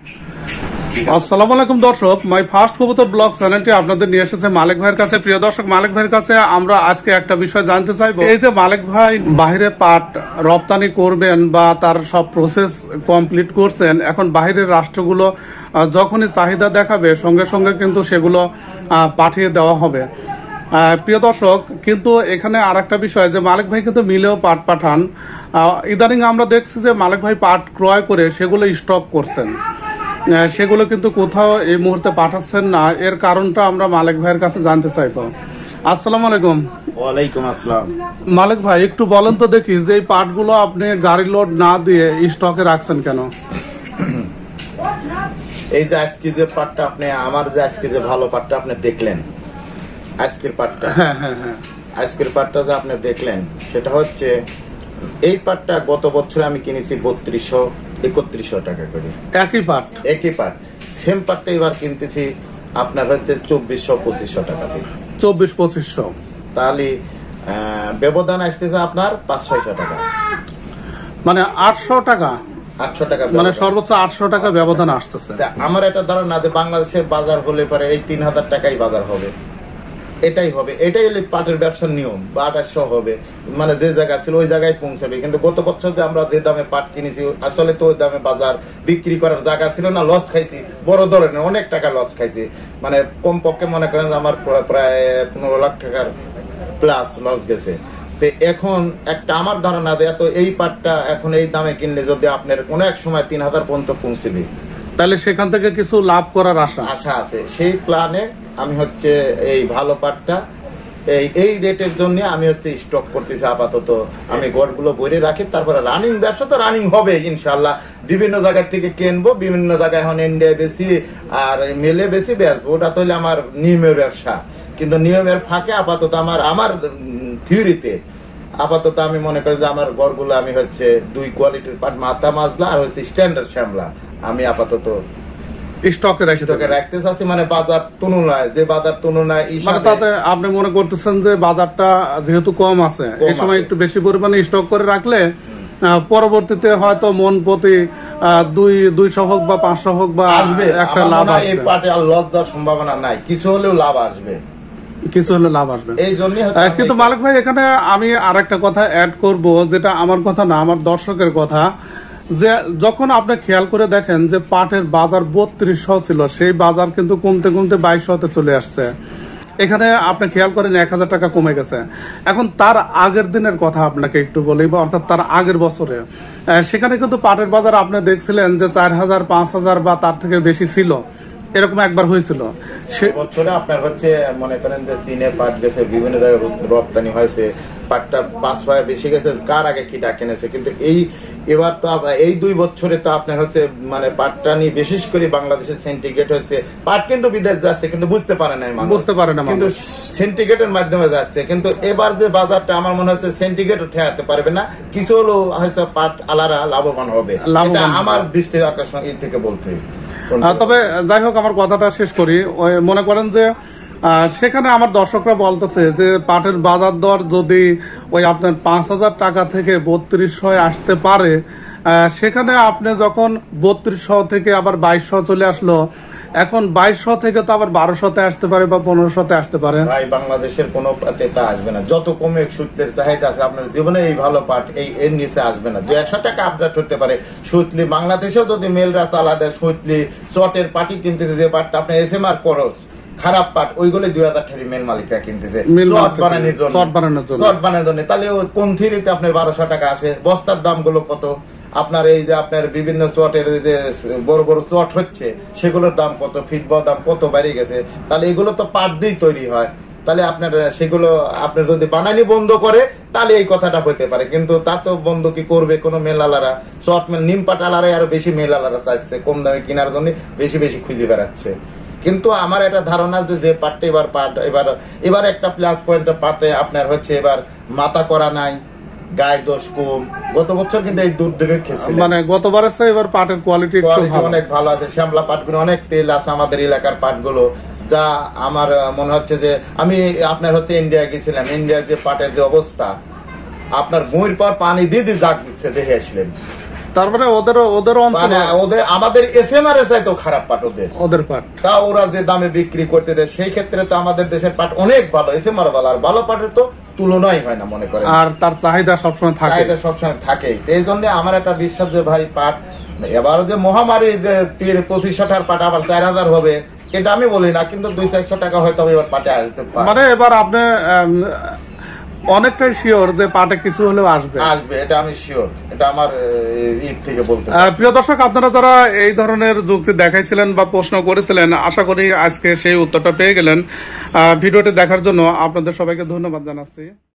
আসসালামু আলাইকুম দর্শক, মাই ফার্স্ট কবুতর ব্লগ চ্যানেলটি আপনাদের নিয়ে এসেছে মালিক ভাইয়ের কাছে। প্রিয় দর্শক, মালিক ভাইয়ের কাছে আমরা আজকে একটা বিষয় জানতে চাইবো। এই যে মালিক ভাই বাইরে পাট রপ্তানি করবেন বা তার সব প্রসেস কমপ্লিট করছেন, এখন বাইরের রাষ্ট্রগুলো যখনই চাহিদা দেখাবে সঙ্গে সঙ্গে কিন্তু সেগুলো পাঠিয়ে দেওয়া হবে। প্রিয় দর্শক, কিন্তু এখানে আর একটা বিষয় যে মালিক ভাই কিন্তু মিলেও পাট পাঠান। ইদানিং আমরা দেখছি যে মালিক ভাই পাট ক্রয় করে সেগুলো স্টক করছেন, সেগুলো কিন্তু কোথাও এই মুহূর্তে পাঠাচ্ছেন না। এর কারণটা আমরা মালিক ভাইয়ের কাছে জানতে চাইবো। আসসালামু আলাইকুম। ওয়ালাইকুম আসসালাম। মালিক ভাই, একটু বলেন তো দেখি যে এই পাটগুলো আপনি গাড়ি লোড না দিয়ে স্টকে রাখছেন কেন? এই যে আজকে যে পাটটা আপনি আমার যে আজকে যে ভালো পাটটা আপনি দেখলেন, আজকের পাটটা, হ্যাঁ হ্যাঁ হ্যাঁ, আজকের পাটটা যে আপনি দেখলেন সেটা হচ্ছে এই পাটটা গত বছরে আমি কিনেছি 3200-3100 টাকা করে। একই পাট? একই পাট, সেম পাটটা এবার কিনতেছি আপনার হচ্ছে 2400-2500 টাকা দিয়ে। 2400-2500, তাহলে ব্যবধান আসতেছে আপনার 500-600 টাকা, মানে 800 টাকা। 800 টাকা, মানে সর্বোচ্চ 800 টাকা ব্যবধান আসতেছে। আমার এটা ধারণা যে বাংলাদেশের বাজার হলে পরে এই 3000 টাকাই বাজার হবে, এটাই হবে, এটাই হলে পাটের ব্যবসার নিয়ম। বা 2800 হবে, মানে যে জায়গা ছিল ওই জায়গায় পৌঁছাবে। কিন্তু গত বছর যে আমরা যে দামে পাট কিনেছি আসলে তো ওই দামে বাজার বিক্রি করার জায়গা ছিল না, লস খাইছি, বড় ধরনের অনেক টাকা লস খাইছি। মানে কমপক্ষে মনে করেন আমার প্রায় 15 লাখ টাকার প্লাস লস গেছে। তো এখন একটা আমার ধারণা দেয় তো এই পাটটা এখন এই দামে কিনলে যদি আপনার কোনো এক সময় 3000 পর্যন্ত পৌঁছবে, তাহলে সেখান থেকে কিছু লাভ করার আশা আছে। সেই প্ল্যানে আমি হচ্ছে এই ভালো পাটটা এই রেটের জন্য আমি হচ্ছে স্টক করতেছি আপাতত। আমি গড়গুলো বইরে রাখি, তারপরে রানিং ব্যবসা তো রানিং হবে ইনশাল্লাহ। বিভিন্ন জায়গা থেকে কিনবো, বিভিন্ন জায়গায় এখন ইন্ডিয়ায় বেশি আর মেলে বেশি বেচবো, ওটা তো হলে আমার নিয়মের ব্যবসা। কিন্তু নিয়মের ফাঁকে আপাতত আমার থিওরিতে আপাতত আমি মনে করি যে আমার গড়গুলো আমি হচ্ছে 2 কোয়ালিটির পাট, মাথা মাজলা আর হচ্ছে স্ট্যান্ডার্ড শ্যামলা আমি আপাতত স্টকে রাখতে চাচ্ছি। মানে বাজার তুলনায়, যে বাজার তুলনায় তাতে আপনি মনে করতেছেন যে বাজারটা যেহেতু কম আছে, এই সময় একটু বেশি পরিমাণে স্টক করে রাখলে পরবর্তীতে হয়তো মন প্রতি 200 হোক বা 500 হোক বা একটা লাভ আসবে। এই পাটে আর লস যাওয়ার সম্ভাবনা নাই, কিছু হলেও লাভ আসবে, এই জন্য। কিন্তু মালিক ভাই, এখানে আমি আর একটা কথা অ্যাড করব, যেটা আমার কথা না, আমার দর্শকের কথা। যে যখন আপনি খেয়াল করে দেখেন যে পাটের বাজার 3200 ছিল, সেই বাজার কিন্তু কমতে কমতে 2200-তে চলে আসছে। এখানে আপনি খেয়াল করেন 1000 টাকা কমে গেছে। এখন তার আগের দিনের কথা আপনাকে একটু বলি, অর্থাৎ তার আগের বছরে সেখানে কিন্তু পাটের বাজার আপনি দেখছিলেন যে 4000, 5000 বা তার থেকে বেশি ছিল, এরকম একবার হয়েছিল। সে বছরে আপনার হচ্ছে মনে করেন যে চীনে পাট গেছে, বিভিন্ন জায়গায় রপ্তানি হয়েছে, পাটটা 500 বেশি গেছে, কার আগে কিটা কিনেছে। কিন্তু এবার তো এই 2 বছরে তো আপনার হচ্ছে মানে পাটটা নিয়ে বিশেষ করে বাংলাদেশের সেন্টিগ্রেট হচ্ছে, পাট কিন্তু বিদেশ যাচ্ছে কিন্তু বুঝতে পারে না, কিন্তু সেন্টিগ্রেটের মাধ্যমে যাচ্ছে। কিন্তু এবার যে বাজারটা আমার মনে হচ্ছে সেন্টিগ্রেট ঠেকাতে পারবে না, কিছু হলেও হয়তো পাট আলারা লাভবান হবে, এটা আমার দৃষ্টি আকর্ষণ থেকে বলছি। তবে যাই হোক, আমার কথাটা শেষ করি। মনে করেন যে সেখানে আমার দর্শকরা বলতেছে যে পাটের বাজার দর যদি ওই আপনার 5000 টাকা থেকে 3200 আসতে পারে, সেখানে আপনি যখন 3200 থেকে আবার 2200 চলে আসলো, এখন 2200 থেকে তো আবার 1200-তে আসতে পারে বা 1500-তে আসতে পারে। ভাই, বাংলাদেশের কোনো পাটে তা আসবে না, যত কমে সুতলির চাহিদা আছে আপনার জীবনে এই ভালো পাট এর নিচে আসবে না। 200 টাকা আপডেট করতে পারে সুতলি, বাংলাদেশেও যদি মেলরা চালা দেয় সুতলি চটের পাটি কিনতে, যে পাটটা আপনার SMR খরচ খারাপ পাট, ওইগুলো 2000 টাকা মেল মালিকরা কিনতেছে চট বানানোর জন্য। তাহলে কোন থিরিতে আপনার 1200 টাকা আসে? বস্তার দাম গুলো কত? আপনার এই যে আপনার বিভিন্ন চটের যে বড় বড় চট হচ্ছে সেগুলোর দাম কত, ফিটবল দাম কত বেড়ে গেছে। তাহলে এগুলো তো পাট দিয়ে তৈরি হয়, তাহলে আপনার সেগুলো আপনার যদি বানানি বন্ধ করে তাহলে এই কথাটা হতে পারে। কিন্তু তা তো বন্ধ কি করবে কোনো মেলালারা? চট মেল নিম পাট আলারাই আরো বেশি মেলালারা চাইছে, কম দামে কেনার জন্য বেশি বেশি খুঁজে বেড়াচ্ছে। কিন্তু আমার এটা ধারণা যে পাটটা এবার একটা প্লাস পয়েন্ট পাটে আপনার হচ্ছে এবার মাথা করা নাই, গায়ে দোষ কম। গত বছর কিন্তু এই দুধ দেখে খেয়েছে, মানে গতবারের চেয়ে এবার পাটের কোয়ালিটি অনেক ভালো আছে। শ্যামলা পাটগুলো অনেক তেল আছে, আমাদের এলাকার পাটগুলো যা আমার মনে হচ্ছে যে আমি আপনার হচ্ছে ইন্ডিয়া গেছিলাম, ইন্ডিয়ার যে পাটের যে অবস্থা, আপনার বইয়ের পর পানি দিয়ে জাগ দিচ্ছে, দেখে আসলেন তারপরে ওদের মানে ওদের আমাদের এসএমআর এর চাইতেও খারাপ পাট ওদের পাট, তা ওরা যে দামে বিক্রি করতে দেয় সেই ক্ষেত্রে তো আমাদের দেশের পাট অনেক ভালো, এসএমআর ভালো, আর ভালো পাটের তো তুলনাই হয় না মনে করেন, আর তার চাহিদা সবসময় থাকে, চাহিদা সবসময় থাকেই। এই জন্য আমার একটা বিশ্বাস যে ভাই পাট এবার যে মহামারী 2500 টাকার পাট আবার 4000 হবে এটা আমি বলি না, কিন্তু 200-400 টাকা হয়তো এবার পাটে আসতে পারে। মানে এবার আপনি অনেকটাই শিওর যে পাটে কিছু হলেও আসবে, এটা আমি শিওর, এটা আমার ঈদ থেকে বলতে। প্রিয় দর্শক, আপনারা যারা এই ধরনের যুক্তি দেখাইছিলেন বা প্রশ্ন করেছিলেন, আশা করি আজকে সেই উত্তরটা পেয়ে গেলেন। ভিডিওটি দেখার জন্য আপনাদের সবাইকে ধন্যবাদ জানাচ্ছি।